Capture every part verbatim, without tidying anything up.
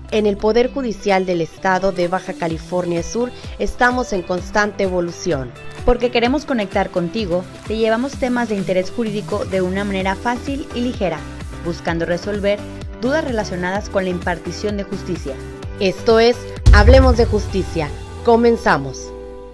En el Poder Judicial del Estado de Baja California Sur estamos en constante evolución. Porque queremos conectar contigo, te llevamos temas de interés jurídico de una manera fácil y ligera, buscando resolver dudas relacionadas con la impartición de justicia. Esto es Hablemos de Justicia. Comenzamos.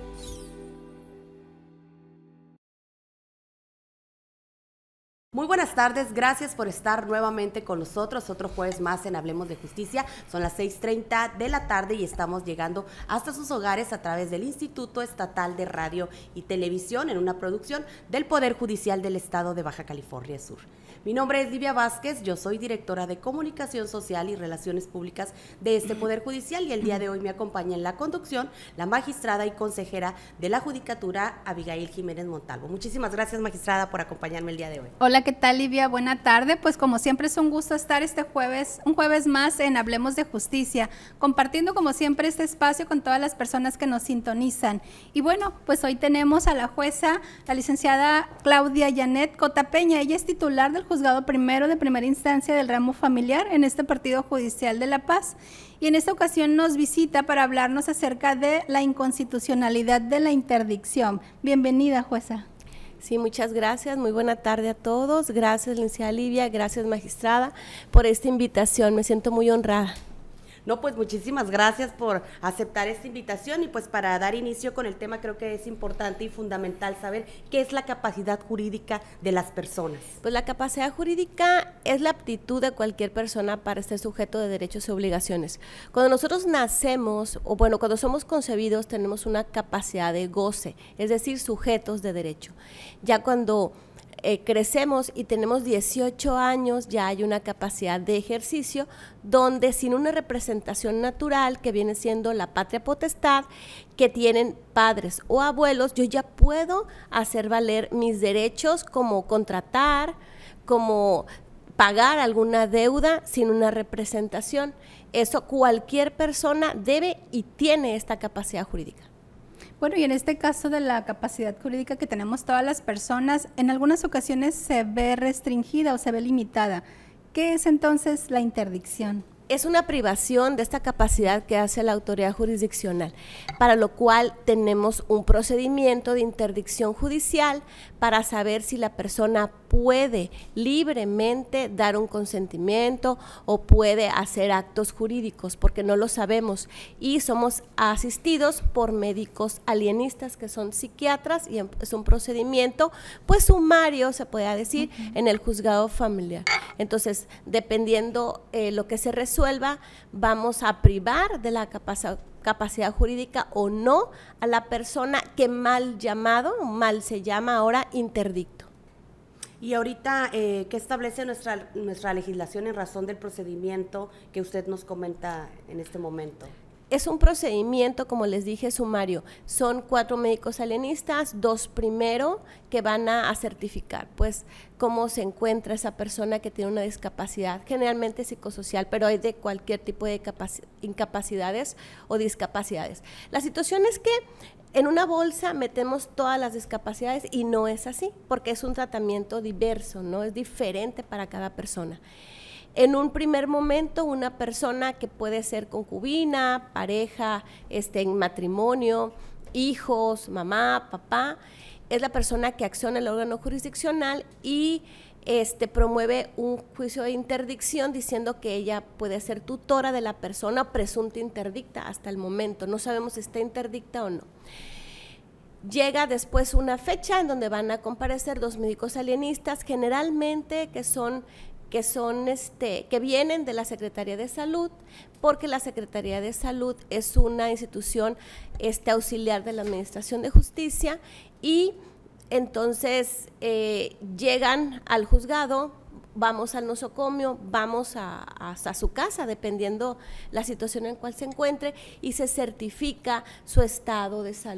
Muy buenas tardes, gracias por estar nuevamente con nosotros, otro jueves más en Hablemos de Justicia. Son las seis treinta de la tarde y estamos llegando hasta sus hogares a través del Instituto Estatal de Radio y Televisión en una producción del Poder Judicial del Estado de Baja California Sur. Mi nombre es Livia Vázquez, yo soy directora de Comunicación Social y Relaciones Públicas de este Poder Judicial y el día de hoy me acompaña en la conducción la magistrada y consejera de la Judicatura, Abigail Jiménez Montalvo. Muchísimas gracias, magistrada, por acompañarme el día de hoy. Hola, ¿qué tal, Livia? Buena tarde. Pues como siempre es un gusto estar este jueves, un jueves más en Hablemos de Justicia, compartiendo como siempre este espacio con todas las personas que nos sintonizan. Y bueno, pues hoy tenemos a la jueza, la licenciada Claudia Janet Cota Peña. Ella es titular del Juzgado Primero de Primera Instancia del Ramo Familiar en este Partido Judicial de La Paz. Y en esta ocasión nos visita para hablarnos acerca de la inconstitucionalidad de la interdicción. Bienvenida, jueza. Sí, muchas gracias, muy buena tarde a todos, gracias licenciada Livia, gracias magistrada por esta invitación, me siento muy honrada. No, pues muchísimas gracias por aceptar esta invitación y pues para dar inicio con el tema creo que es importante y fundamental saber qué es la capacidad jurídica de las personas. Pues la capacidad jurídica es la aptitud de cualquier persona para ser sujeto de derechos y obligaciones. Cuando nosotros nacemos, o bueno, cuando somos concebidos tenemos una capacidad de goce, es decir, sujetos de derecho. Ya cuando Eh, crecemos y tenemos dieciocho años, ya hay una capacidad de ejercicio donde sin una representación natural que viene siendo la patria potestad que tienen padres o abuelos, yo ya puedo hacer valer mis derechos como contratar, como pagar alguna deuda sin una representación. Eso cualquier persona debe y tiene esta capacidad jurídica. Bueno, y en este caso de la capacidad jurídica que tenemos todas las personas, en algunas ocasiones se ve restringida o se ve limitada. ¿Qué es entonces la interdicción? Es una privación de esta capacidad que hace la autoridad jurisdiccional, para lo cual tenemos un procedimiento de interdicción judicial para saber si la persona puede libremente dar un consentimiento o puede hacer actos jurídicos, porque no lo sabemos y somos asistidos por médicos alienistas que son psiquiatras y es un procedimiento pues sumario, se puede decir, uh-huh. en el juzgado familiar. Entonces, dependiendo eh, lo que se resuelva, vamos a privar de la capacidad capacidad jurídica o no a la persona que mal llamado, mal se llama ahora interdicto. Y ahorita, eh, ¿qué establece nuestra, nuestra legislación en razón del procedimiento que usted nos comenta en este momento? Es un procedimiento, como les dije, sumario. Son cuatro médicos alienistas, dos primero que van a, a certificar, pues, cómo se encuentra esa persona que tiene una discapacidad, generalmente psicosocial, pero hay de cualquier tipo de incapacidades o discapacidades. La situación es que en una bolsa metemos todas las discapacidades y no es así, porque es un tratamiento diverso, ¿no? Es diferente para cada persona. En un primer momento, una persona que puede ser concubina, pareja, este, en matrimonio, hijos, mamá, papá, es la persona que acciona el órgano jurisdiccional y este, promueve un juicio de interdicción diciendo que ella puede ser tutora de la persona presunta interdicta hasta el momento. No sabemos si está interdicta o no. Llega después una fecha en donde van a comparecer dos médicos alienistas, generalmente que son que son este que vienen de la Secretaría de Salud, porque la Secretaría de Salud es una institución este auxiliar de la Administración de Justicia y entonces eh, llegan al juzgado, vamos al nosocomio, vamos a, a, a su casa, dependiendo la situación en cual se encuentre, y se certifica su estado de salud,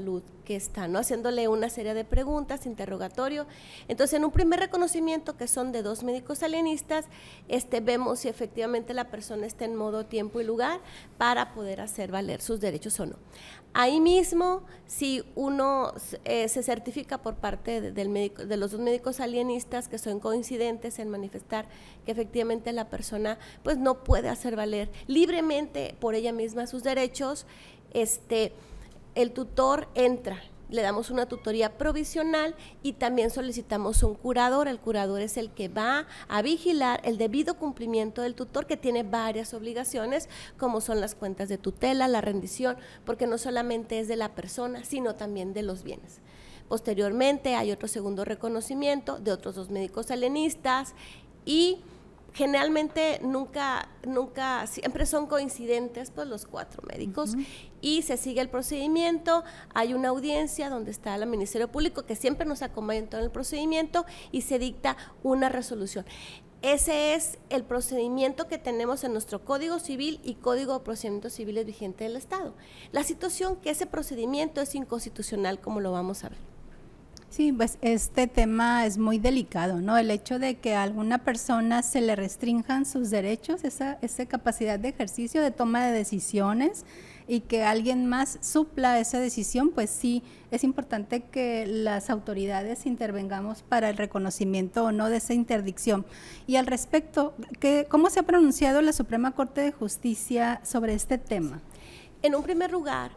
que está, ¿no? Haciéndole una serie de preguntas, interrogatorio. Entonces, en un primer reconocimiento, que son de dos médicos alienistas, este, vemos si efectivamente la persona está en modo, tiempo y lugar para poder hacer valer sus derechos o no. Ahí mismo, si uno eh, se certifica por parte de, del médico, de los dos médicos alienistas que son coincidentes en manifestar que efectivamente la persona pues no puede hacer valer libremente por ella misma sus derechos, este, el tutor entra, le damos una tutoría provisional y también solicitamos un curador. El curador es el que va a vigilar el debido cumplimiento del tutor, que tiene varias obligaciones, como son las cuentas de tutela, la rendición, porque no solamente es de la persona, sino también de los bienes. Posteriormente hay otro segundo reconocimiento de otros dos médicos alienistas y generalmente nunca, nunca, siempre son coincidentes pues los cuatro médicos. Uh-huh. Y se sigue el procedimiento, hay una audiencia donde está el Ministerio Público que siempre nos acompaña en todo el procedimiento y se dicta una resolución. Ese es el procedimiento que tenemos en nuestro Código Civil y Código de Procedimientos Civiles vigente del Estado. La situación que ese procedimiento es inconstitucional, como lo vamos a ver. Sí, pues este tema es muy delicado, ¿no? El hecho de que a alguna persona se le restrinjan sus derechos, esa, esa capacidad de ejercicio, de toma de decisiones, y que alguien más supla esa decisión, pues sí, es importante que las autoridades intervengamos para el reconocimiento o no de esa interdicción. Y al respecto, ¿qué, ¿cómo se ha pronunciado la Suprema Corte de Justicia sobre este tema? En un primer lugar,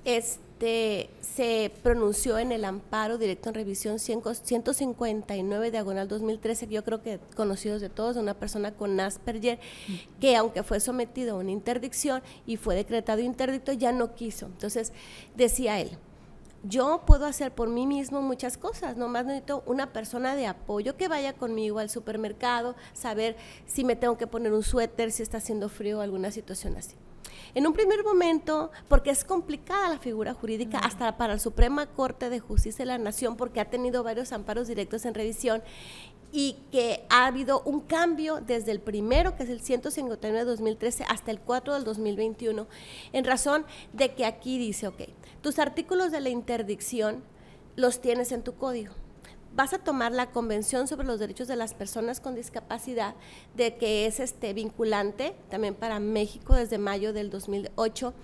este, se pronunció en el amparo directo en revisión ciento cincuenta y nueve diagonal dos mil trece, que yo creo que conocidos de todos, de una persona con Asperger, que aunque fue sometido a una interdicción y fue decretado interdicto, ya no quiso. Entonces, decía él, yo puedo hacer por mí mismo muchas cosas, nomás necesito una persona de apoyo que vaya conmigo al supermercado, saber si me tengo que poner un suéter, si está haciendo frío o alguna situación así. En un primer momento, porque es complicada la figura jurídica uh-huh. hasta para la Suprema Corte de Justicia de la Nación, porque ha tenido varios amparos directos en revisión y que ha habido un cambio desde el primero, que es el ciento cincuenta y nueve de dos mil trece, hasta el cuatro del dos mil veintiuno, en razón de que aquí dice, ok, tus artículos de la interdicción los tienes en tu código. Vas a tomar la Convención sobre los Derechos de las Personas con Discapacidad, de que es este vinculante también para México desde mayo del dos mil ocho,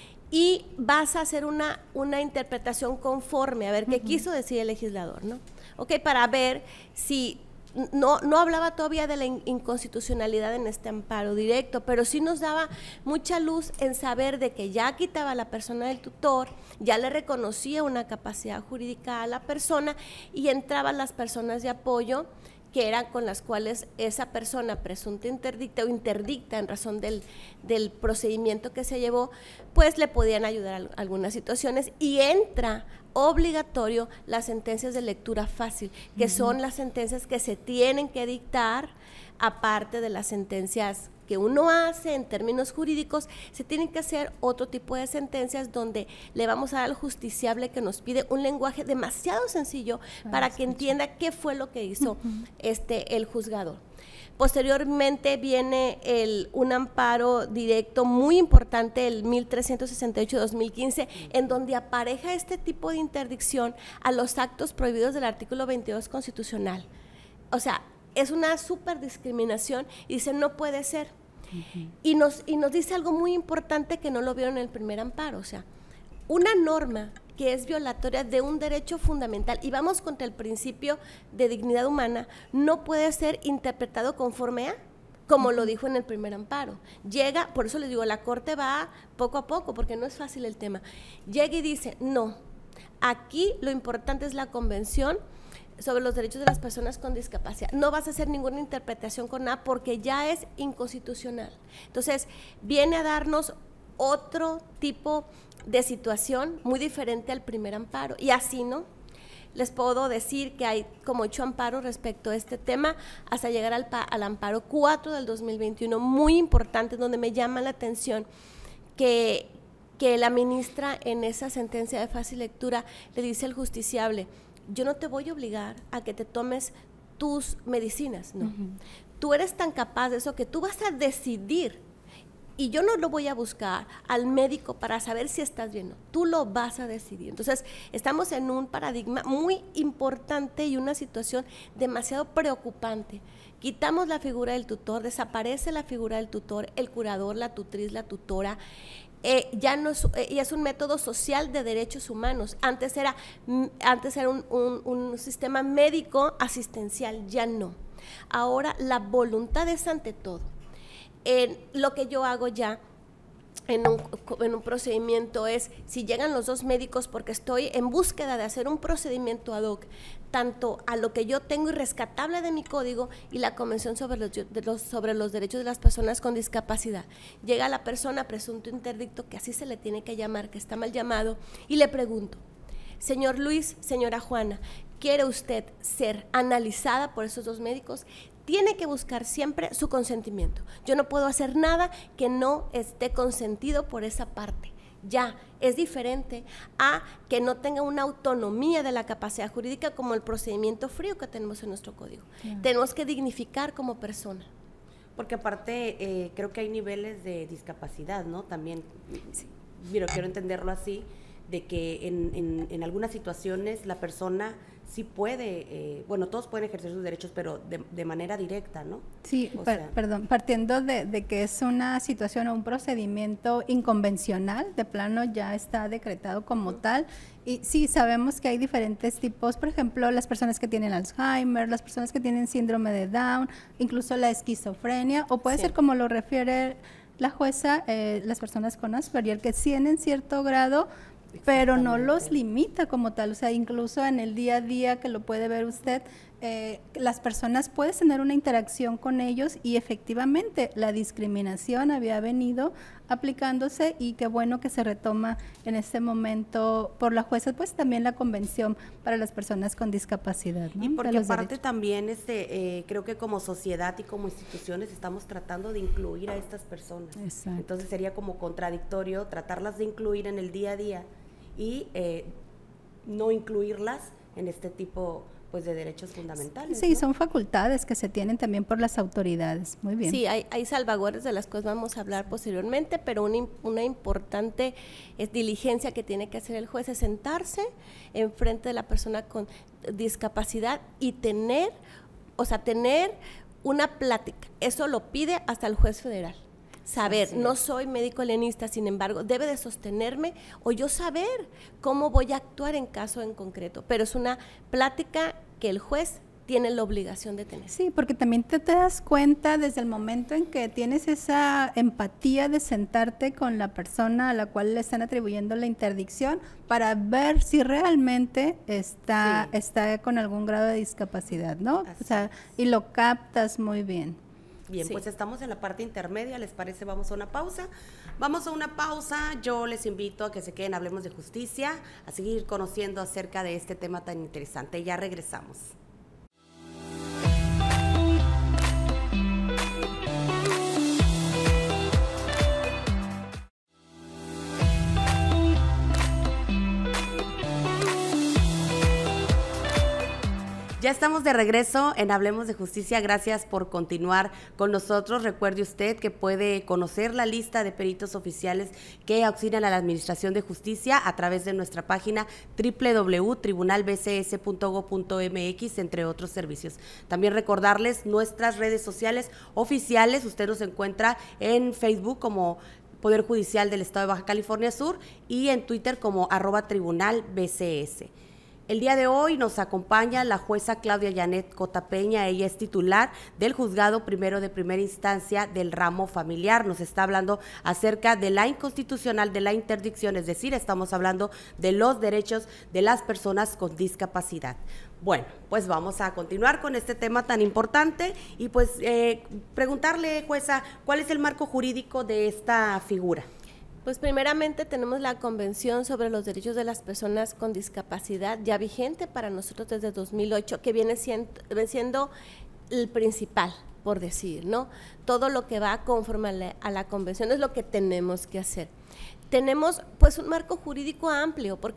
y vas a hacer una, una interpretación conforme, a ver qué uh-huh. quiso decir el legislador, ¿no? Ok, para ver si, no, no hablaba todavía de la inconstitucionalidad en este amparo directo, pero sí nos daba mucha luz en saber de que ya quitaba a la persona del tutor, ya le reconocía una capacidad jurídica a la persona y entraban las personas de apoyo, que eran con las cuales esa persona presunta interdicta o interdicta en razón del, del procedimiento que se llevó, pues le podían ayudar a algunas situaciones, y entra obligatorio las sentencias de lectura fácil, que uh-huh. son las sentencias que se tienen que dictar, aparte de las sentencias que uno hace en términos jurídicos, se tienen que hacer otro tipo de sentencias donde le vamos a dar al justiciable que nos pide un lenguaje demasiado sencillo ah, para que entienda qué fue lo que hizo uh-huh. este, el juzgador. Posteriormente viene el, un amparo directo muy importante, el mil trescientos sesenta y ocho de dos mil quince, en donde apareja este tipo de interdicción a los actos prohibidos del artículo veintidós constitucional. O sea, es una súper discriminación y dice, no puede ser. Uh-huh. Y, nos, y nos dice algo muy importante que no lo vieron en el primer amparo, o sea, una norma que es violatoria de un derecho fundamental y vamos contra el principio de dignidad humana, no puede ser interpretado conforme a, como uh-huh. lo dijo en el primer amparo. Llega, por eso les digo, la Corte va poco a poco, porque no es fácil el tema. Llega y dice, no, aquí lo importante es la Convención sobre los derechos de las personas con discapacidad. No vas a hacer ninguna interpretación con A porque ya es inconstitucional. Entonces, viene a darnos otro tipo de situación muy diferente al primer amparo. Y así, ¿no? Les puedo decir que hay como ocho amparos respecto a este tema hasta llegar al, al amparo cuatro del dos mil veintiuno, muy importante, donde me llama la atención que, que la ministra en esa sentencia de fácil lectura le dice al justiciable, yo no te voy a obligar a que te tomes tus medicinas, no. Uh-huh. Tú eres tan capaz de eso que tú vas a decidir y yo no lo voy a buscar al médico para saber si estás bien, no, tú lo vas a decidir. Entonces, estamos en un paradigma muy importante y una situación demasiado preocupante. Quitamos la figura del tutor, desaparece la figura del tutor, el curador, la tutriz, la tutora. Eh, ya no es, eh, ya es un método social de derechos humanos. Antes era, antes era un, un, un sistema médico asistencial, ya no. Ahora la voluntad es ante todo. Eh, lo que yo hago ya en un, en un procedimiento es, si llegan los dos médicos, porque estoy en búsqueda de hacer un procedimiento ad hoc, tanto a lo que yo tengo irrescatable de mi código y la Convención sobre los, de los, sobre los Derechos de las Personas con Discapacidad. Llega la persona, presunto interdicto, que así se le tiene que llamar, que está mal llamado, y le pregunto, señor Luis, señora Juana, ¿quiere usted ser analizada por esos dos médicos? Tiene que buscar siempre su consentimiento. Yo no puedo hacer nada que no esté consentido por esa parte. Ya, es diferente a que no tenga una autonomía de la capacidad jurídica como el procedimiento frío que tenemos en nuestro código. Yeah. Tenemos que dignificar como persona. Porque aparte, eh, creo que hay niveles de discapacidad, ¿no? También, sí. Mira, quiero entenderlo así, de que en, en, en algunas situaciones la persona sí puede, eh, bueno, todos pueden ejercer sus derechos, pero de, de manera directa, ¿no? Sí, per, sea, perdón, partiendo de, de que es una situación o un procedimiento inconvencional, de plano ya está decretado como uh-huh. tal, y sí, sabemos que hay diferentes tipos, por ejemplo, las personas que tienen Alzheimer, las personas que tienen síndrome de Down, incluso la esquizofrenia, o puede sí. ser como lo refiere la jueza, eh, las personas con Asperger, que tienen cierto grado, pero no los limita como tal, o sea, incluso en el día a día que lo puede ver usted, eh, las personas puedes tener una interacción con ellos y efectivamente la discriminación había venido aplicándose y qué bueno que se retoma en este momento por la jueza, pues también la convención para las personas con discapacidad, ¿no? Y porque aparte también este, eh, creo que como sociedad y como instituciones estamos tratando de incluir a estas personas. Exacto. Entonces sería como contradictorio tratarlas de incluir en el día a día y eh, no incluirlas en este tipo pues de derechos fundamentales. Sí, ¿no? Son facultades que se tienen también por las autoridades. Muy bien. Sí, hay, hay salvaguardas de las cuales vamos a hablar posteriormente, pero una, una importante es, diligencia que tiene que hacer el juez es sentarse enfrente de la persona con discapacidad y tener, o sea, tener una plática. Eso lo pide hasta el juez federal. Saber, no soy médico alienista, sin embargo, debe de sostenerme o yo saber cómo voy a actuar en caso en concreto, pero es una plática que el juez tiene la obligación de tener. Sí, porque también te, te das cuenta desde el momento en que tienes esa empatía de sentarte con la persona a la cual le están atribuyendo la interdicción para ver si realmente está, sí. está con algún grado de discapacidad, ¿no? Así o sea, y lo captas muy bien. Bien, sí. Pues estamos en la parte intermedia, ¿les parece? Vamos a una pausa. Vamos a una pausa, yo les invito a que se queden, hablemos de justicia, a seguir conociendo acerca de este tema tan interesante. Ya regresamos. Ya estamos de regreso en Hablemos de Justicia, gracias por continuar con nosotros. Recuerde usted que puede conocer la lista de peritos oficiales que auxilian a la Administración de Justicia a través de nuestra página doble u doble u doble u punto tribunal b c s punto gob punto m x, entre otros servicios. También recordarles nuestras redes sociales oficiales, usted nos encuentra en Facebook como Poder Judicial del Estado de Baja California Sur y en Twitter como arroba tribunal b c s. El día de hoy nos acompaña la jueza Claudia Janet Cota Peña, ella es titular del Juzgado Primero de Primera Instancia del Ramo Familiar. Nos está hablando acerca de la inconstitucional de la interdicción, es decir, estamos hablando de los derechos de las personas con discapacidad. Bueno, pues vamos a continuar con este tema tan importante y pues eh, preguntarle, jueza, ¿cuál es el marco jurídico de esta figura? Pues primeramente tenemos la Convención sobre los Derechos de las Personas con Discapacidad, ya vigente para nosotros desde dos mil ocho, que viene siendo, siendo el principal, por decir, ¿no? Todo lo que va conforme a la, a la Convención es lo que tenemos que hacer. Tenemos pues un marco jurídico amplio, porque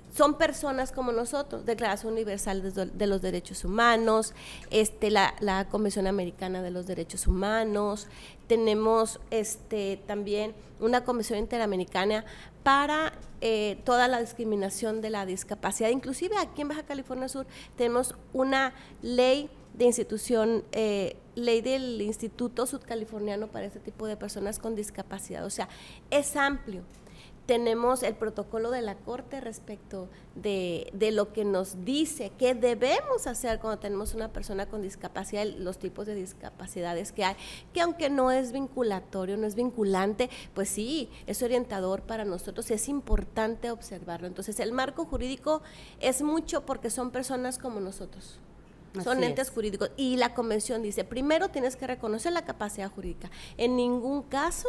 son personas como nosotros, Declaración Universal de, de los Derechos Humanos, este, la, la Convención Americana de los Derechos Humanos, tenemos este, también una Convención Interamericana para eh, toda la discriminación de la discapacidad. Inclusive aquí en Baja California Sur tenemos una ley de institución, eh, ley del Instituto Sudcaliforniano para este tipo de personas con discapacidad, o sea, es amplio. Tenemos el protocolo de la Corte respecto de, de lo que nos dice que debemos hacer cuando tenemos una persona con discapacidad, los tipos de discapacidades que hay, que aunque no es vinculatorio, no es vinculante, pues sí, es orientador para nosotros, es importante observarlo. Entonces, el marco jurídico es mucho porque son personas como nosotros. Son Así entes es. jurídicos y la convención dice, primero tienes que reconocer la capacidad jurídica, en ningún caso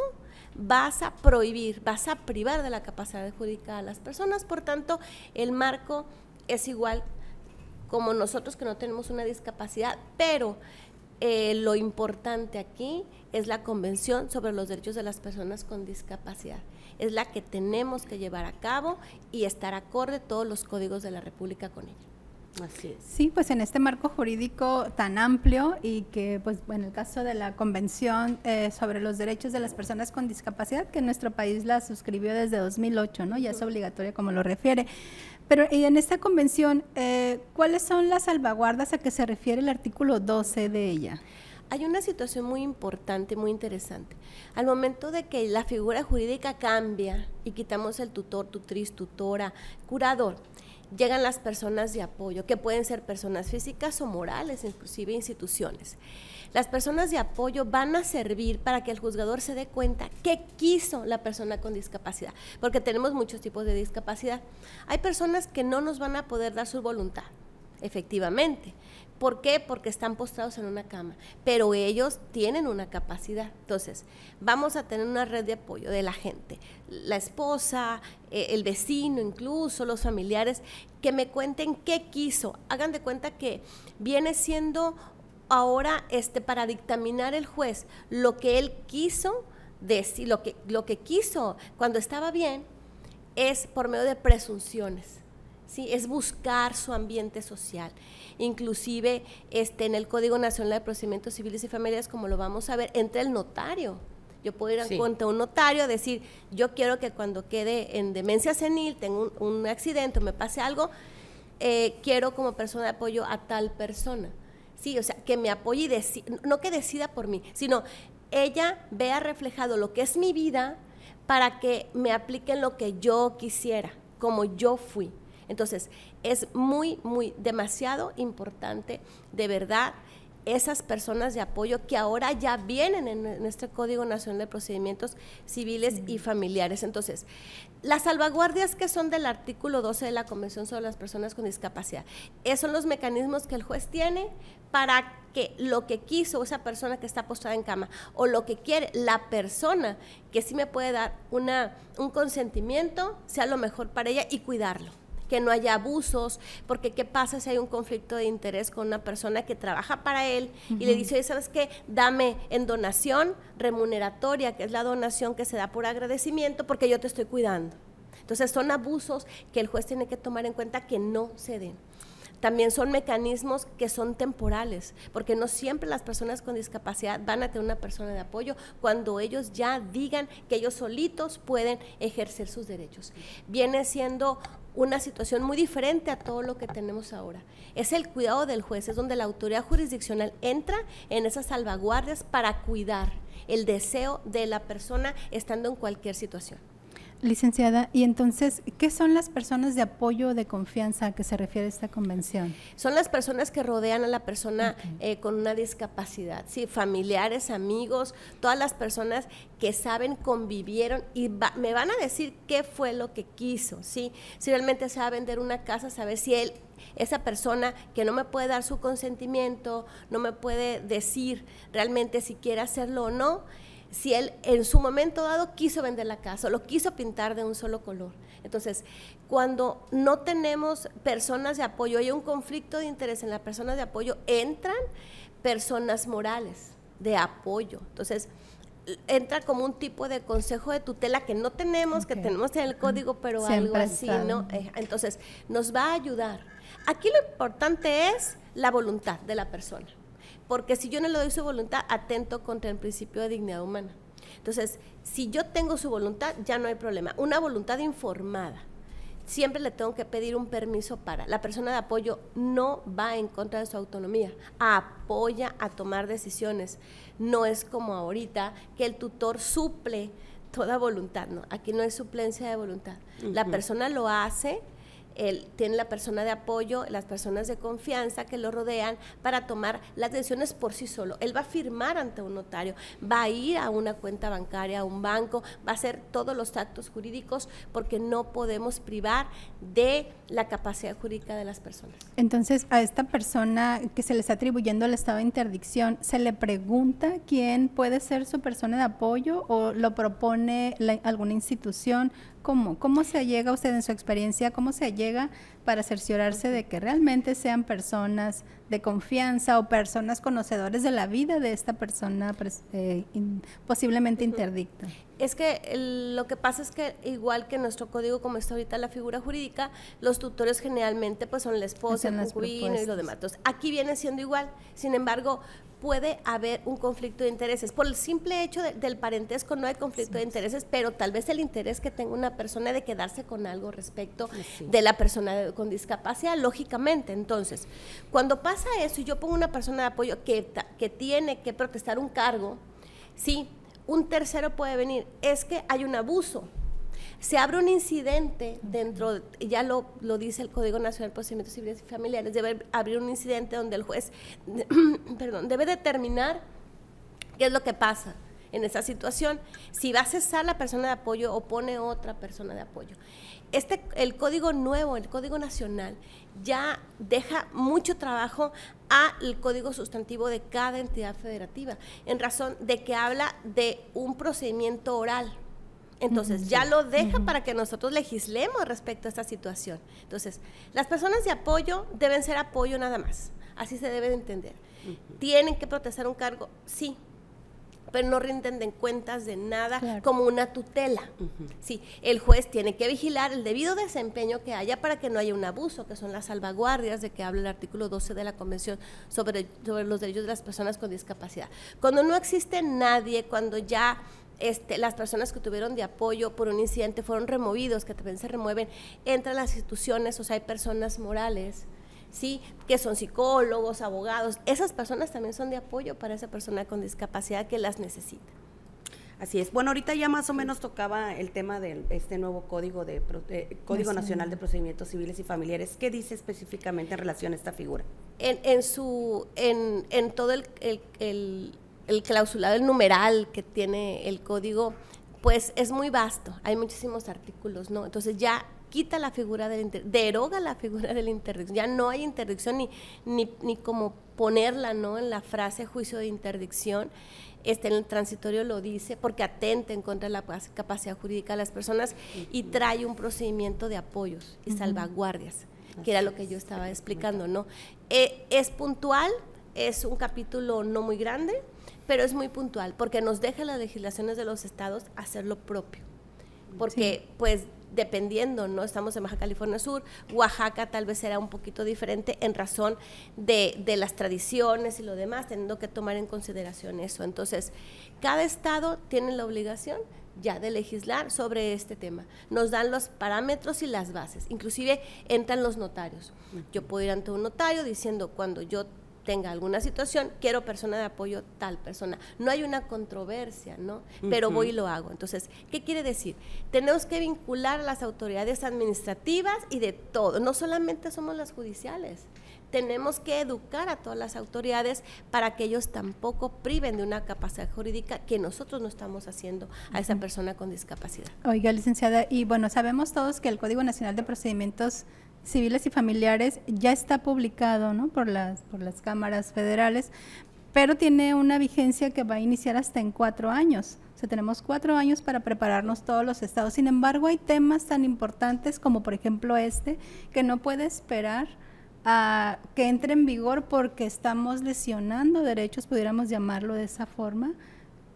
vas a prohibir, vas a privar de la capacidad jurídica a las personas, por tanto el marco es igual como nosotros que no tenemos una discapacidad, pero eh, lo importante aquí es la Convención sobre los Derechos de las Personas con Discapacidad, es la que tenemos que llevar a cabo y estar acorde todos los códigos de la República con ella. Así es. Sí, pues en este marco jurídico tan amplio y que, pues, en el caso de la Convención eh, sobre los Derechos de las Personas con Discapacidad, que nuestro país la suscribió desde dos mil ocho, ¿no? Ya es obligatoria como lo refiere. Pero y en esta convención, eh, ¿cuáles son las salvaguardas a que se refiere el artículo doce de ella? Hay una situación muy importante, muy interesante. Al momento de que la figura jurídica cambia y quitamos el tutor, tutriz, tutora, curador, llegan las personas de apoyo, que pueden ser personas físicas o morales, inclusive instituciones. Las personas de apoyo van a servir para que el juzgador se dé cuenta qué quiso la persona con discapacidad, porque tenemos muchos tipos de discapacidad. Hay personas que no nos van a poder dar su voluntad, efectivamente. ¿Por qué? Porque están postrados en una cama, pero ellos tienen una capacidad. Entonces, vamos a tener una red de apoyo de la gente, la esposa, eh, el vecino incluso, los familiares, que me cuenten qué quiso. Hagan de cuenta que viene siendo ahora este, para dictaminar el juez lo que él quiso decir, lo que, lo que quiso cuando estaba bien, es por medio de presunciones. Sí, es buscar su ambiente social. Inclusive este, en el Código Nacional de Procedimientos Civiles y Familiares, como lo vamos a ver, entra el notario. Yo puedo ir a sí. contra un notario a decir, yo quiero que cuando quede en demencia senil, tenga un, un accidente o me pase algo, eh, quiero como persona de apoyo a tal persona. Sí, o sea, que me apoye y decida, no que decida por mí, sino ella vea reflejado lo que es mi vida para que me apliquen lo que yo quisiera, como yo fui. Entonces, es muy, muy, demasiado importante, de verdad, esas personas de apoyo que ahora ya vienen en nuestro Código Nacional de Procedimientos Civiles sí. y Familiares. Entonces, las salvaguardias que son del artículo doce de la Convención sobre las Personas con Discapacidad, esos son los mecanismos que el juez tiene para que lo que quiso esa persona que está postrada en cama o lo que quiere la persona que sí me puede dar una, un consentimiento, sea lo mejor para ella y cuidarlo. Que no haya abusos, porque ¿qué pasa si hay un conflicto de interés con una persona que trabaja para él uh-huh. y le dice, oye, ¿sabes qué? Dame en donación remuneratoria, que es la donación que se da por agradecimiento, porque yo te estoy cuidando. Entonces son abusos que el juez tiene que tomar en cuenta que no se den. También son mecanismos que son temporales, porque no siempre las personas con discapacidad van a tener una persona de apoyo cuando ellos ya digan que ellos solitos pueden ejercer sus derechos. Viene siendo una situación muy diferente a todo lo que tenemos ahora. Es el cuidado del juez, es donde la autoridad jurisdiccional entra en esas salvaguardias para cuidar el deseo de la persona estando en cualquier situación. Licenciada, y entonces, ¿qué son las personas de apoyo o de confianza a que se refiere esta convención? Son las personas que rodean a la persona okay. eh, con una discapacidad, sí, familiares, amigos, todas las personas que saben, convivieron y va, me van a decir qué fue lo que quiso, sí, si realmente se va a vender una casa, saber si él, esa persona que no me puede dar su consentimiento, no me puede decir realmente si quiere hacerlo o no, si él en su momento dado quiso vender la casa o lo quiso pintar de un solo color. Entonces, cuando no tenemos personas de apoyo, hay un conflicto de interés en las personas de apoyo, entran personas morales de apoyo. Entonces, entra como un tipo de consejo de tutela que no tenemos, okay. que tenemos en el código, pero siempre algo así, ¿no? Entonces, nos va a ayudar. Aquí lo importante es la voluntad de la persona, porque si yo no le doy su voluntad, atento contra el principio de dignidad humana. Entonces, si yo tengo su voluntad, ya no hay problema. Una voluntad informada. Siempre le tengo que pedir un permiso para. La persona de apoyo no va en contra de su autonomía, apoya a tomar decisiones. No es como ahorita que el tutor suple toda voluntad, ¿no? Aquí no hay suplencia de voluntad. Uh-huh. La persona lo hace, él tiene la persona de apoyo, las personas de confianza que lo rodean para tomar las decisiones por sí solo. Él va a firmar ante un notario, va a ir a una cuenta bancaria, a un banco, va a hacer todos los actos jurídicos porque no podemos privar de la capacidad jurídica de las personas. Entonces, a esta persona que se le está atribuyendo el estado de interdicción, ¿se le pregunta quién puede ser su persona de apoyo o lo propone la, alguna institución? ¿Cómo? ¿Cómo se llega usted en su experiencia? ¿Cómo se llega para cerciorarse de que realmente sean personas de confianza o personas conocedores de la vida de esta persona eh, in, posiblemente interdicta? Es que el, lo que pasa es que igual que nuestro código, como está ahorita la figura jurídica, los tutores generalmente pues son la esposa, el concubino y lo demás. Entonces, aquí viene siendo igual. Sin embargo, puede haber un conflicto de intereses. Por el simple hecho de, del parentesco no hay conflicto sí. de intereses, pero tal vez el interés que tenga una persona de quedarse con algo respecto sí. de la persona de, con discapacidad, lógicamente. Entonces, cuando pasa eso y yo pongo una persona de apoyo que, que tiene que protestar un cargo, sí, un tercero puede venir, es que hay un abuso. Se abre un incidente dentro, ya lo, lo dice el Código Nacional de Procedimientos Civiles y Familiares, debe abrir un incidente donde el juez perdón, debe determinar qué es lo que pasa en esa situación, si va a cesar la persona de apoyo o pone otra persona de apoyo. Este, el Código nuevo, el Código Nacional, ya deja mucho trabajo al Código Sustantivo de cada entidad federativa, en razón de que habla de un procedimiento oral. Entonces, uh-huh, ya sí. lo deja uh-huh. para que nosotros legislemos respecto a esta situación. Entonces, las personas de apoyo deben ser apoyo nada más, así se debe de entender. Uh-huh. ¿Tienen que protestar un cargo? Sí, pero no rinden de cuentas de nada claro. como una tutela. Uh-huh. Sí, el juez tiene que vigilar el debido desempeño que haya para que no haya un abuso, que son las salvaguardias de que habla el artículo doce de la Convención sobre, sobre los derechos de las personas con discapacidad. Cuando no existe nadie, cuando ya Este, las personas que tuvieron de apoyo por un incidente fueron removidos, que también se remueven, entran las instituciones, o sea, hay personas morales, ¿sí? Que son psicólogos, abogados, esas personas también son de apoyo para esa persona con discapacidad que las necesita. Así es. Bueno, ahorita ya más o menos tocaba el tema de este nuevo Código de eh, Código Nacional de Procedimientos Civiles y Familiares. ¿Qué dice específicamente en relación a esta figura? En, en su, en, en todo el, el, el el clausulado, el numeral que tiene el código, pues es muy vasto, hay muchísimos artículos, ¿no? Entonces ya quita la figura del inter, deroga la figura de la interdicción, ya no hay interdicción ni, ni, ni como ponerla, ¿no? En la frase juicio de interdicción, este, en el transitorio lo dice, porque atenta en contra de la capacidad jurídica de las personas y trae un procedimiento de apoyos y salvaguardias, que era lo que yo estaba explicando, ¿no? Eh, es puntual, es un capítulo no muy grande, pero es muy puntual, porque nos deja las legislaciones de los estados hacer lo propio, porque sí. pues dependiendo, ¿no? Estamos en Baja California Sur, Oaxaca tal vez será un poquito diferente en razón de, de las tradiciones y lo demás, teniendo que tomar en consideración eso. Entonces, cada estado tiene la obligación ya de legislar sobre este tema. Nos dan los parámetros y las bases, inclusive entran los notarios. Yo puedo ir ante un notario diciendo cuando yo tenga alguna situación, quiero persona de apoyo tal persona. No hay una controversia, ¿no? Pero uh-huh. voy y lo hago. Entonces, ¿qué quiere decir? Tenemos que vincular a las autoridades administrativas y de todo. No solamente somos las judiciales. Tenemos que educar a todas las autoridades para que ellos tampoco priven de una capacidad jurídica que nosotros no estamos haciendo a esa persona con discapacidad. Oiga, licenciada, y bueno, sabemos todos que el Código Nacional de Procedimientos Civiles y Familiares ya está publicado, ¿no? por las por las cámaras federales, pero tiene una vigencia que va a iniciar hasta en cuatro años. O sea, tenemos cuatro años para prepararnos todos los estados. Sin embargo, hay temas tan importantes como, por ejemplo, este, que no puede esperar a que entre en vigor porque estamos lesionando derechos, pudiéramos llamarlo de esa forma,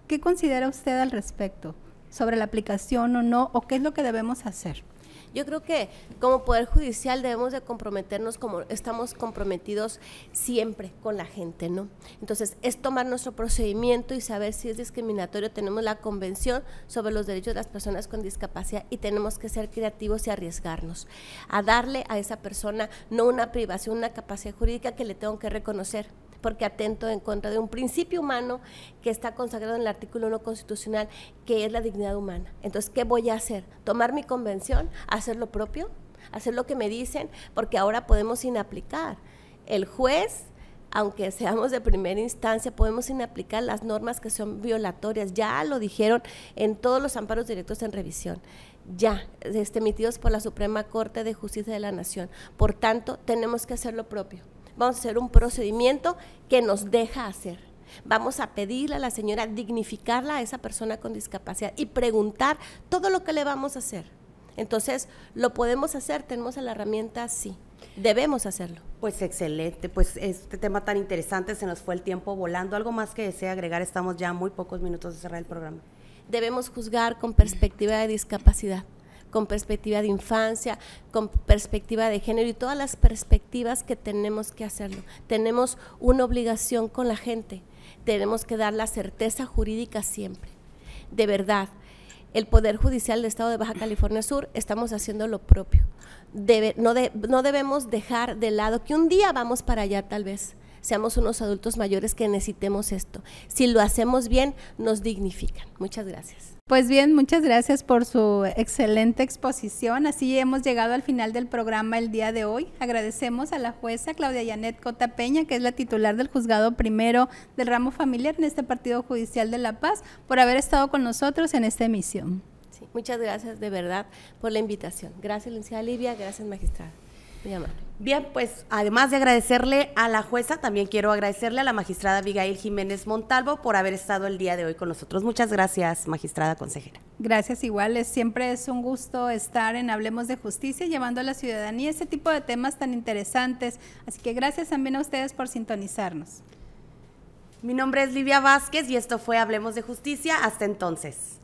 ¿Qué considera usted al respecto? ¿Sobre la aplicación o no? ¿O qué es lo que debemos hacer? Yo creo que como Poder Judicial debemos de comprometernos como estamos comprometidos siempre con la gente, ¿no? Entonces, es tomar nuestro procedimiento y saber si es discriminatorio. Tenemos la Convención sobre los Derechos de las Personas con Discapacidad y tenemos que ser creativos y arriesgarnos a darle a esa persona no una privación, una capacidad jurídica que le tengo que reconocer, porque atento en contra de un principio humano que está consagrado en el artículo uno constitucional, que es la dignidad humana. Entonces, ¿qué voy a hacer? ¿Tomar mi convención? ¿Hacer lo propio? ¿Hacer lo que me dicen? Porque ahora podemos inaplicar. El juez, aunque seamos de primera instancia, podemos inaplicar las normas que son violatorias. Ya lo dijeron en todos los amparos directos en revisión, ya este, emitidos por la Suprema Corte de Justicia de la Nación. Por tanto, tenemos que hacer lo propio. Vamos a hacer un procedimiento que nos deja hacer. Vamos a pedirle a la señora dignificarla a esa persona con discapacidad y preguntar todo lo que le vamos a hacer. Entonces, ¿lo podemos hacer? ¿Tenemos la herramienta? Sí. Debemos hacerlo. Pues excelente, pues este tema tan interesante, se nos fue el tiempo volando. ¿Algo más que desea agregar? Estamos ya a muy pocos minutos de cerrar el programa. Debemos juzgar con perspectiva de discapacidad, con perspectiva de infancia, con perspectiva de género y todas las perspectivas que tenemos que hacerlo. Tenemos una obligación con la gente, tenemos que dar la certeza jurídica siempre. De verdad, el Poder Judicial del Estado de Baja California Sur estamos haciendo lo propio. Debe, no, de, no debemos dejar de lado que un día vamos para allá tal vez, seamos unos adultos mayores que necesitemos esto. Si lo hacemos bien, nos dignifican. Muchas gracias. Pues bien, muchas gracias por su excelente exposición. Así hemos llegado al final del programa el día de hoy. Agradecemos a la jueza Claudia Yanet Cota Peña, que es la titular del juzgado primero del ramo familiar en este Partido Judicial de La Paz, por haber estado con nosotros en esta emisión. Sí, muchas gracias de verdad por la invitación. Gracias, licenciada Livia, gracias, magistrada. Muy amable. Bien, pues además de agradecerle a la jueza, también quiero agradecerle a la magistrada Abigail Jiménez Montalvo por haber estado el día de hoy con nosotros. Muchas gracias, magistrada consejera. Gracias, igual, es, siempre es un gusto estar en Hablemos de Justicia, llevando a la ciudadanía ese tipo de temas tan interesantes. Así que gracias también a ustedes por sintonizarnos. Mi nombre es Livia Vázquez y esto fue Hablemos de Justicia. Hasta entonces.